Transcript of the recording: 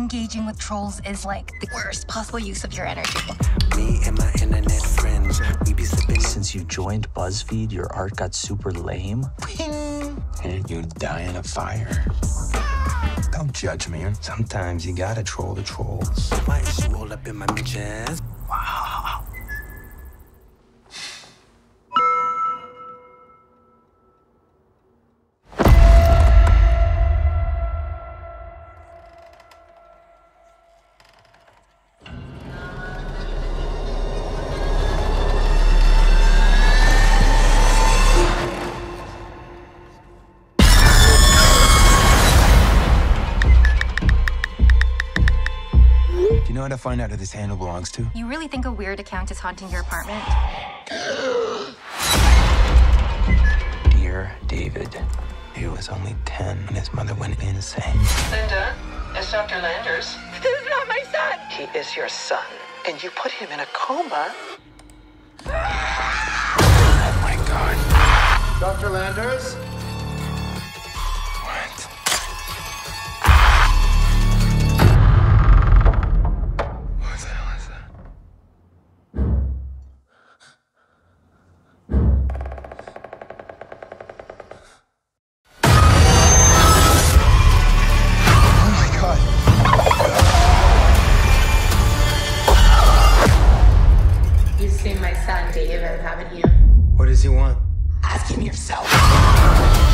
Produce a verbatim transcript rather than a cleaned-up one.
engaging with trolls is like the worst possible use of your energy. Me and my internet friends, we be slipping. Since you joined BuzzFeed, your art got super lame. Ping! And you die in a fire. Don't judge me. Sometimes you gotta troll the trolls. My issue all up in my mentions. Wow. You know how to find out who this handle belongs to? You really think a weird account is haunting your apartment? Dear David, he was only ten when his mother went insane. Linda, it's Doctor Landers. This is not my son! He is your son, and you put him in a coma. Oh my God. Doctor Landers? What? What the hell is that? Oh my God. You've seen my son, David, haven't you? What does he want? Ask him yourself.